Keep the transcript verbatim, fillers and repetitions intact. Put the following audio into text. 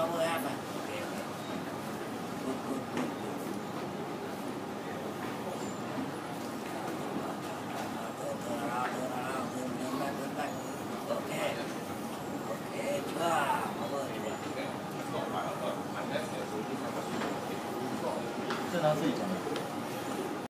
power up ah. Okey okey. Good good good. Okey. Okey, cuba. Power cuba. 这他自己讲的。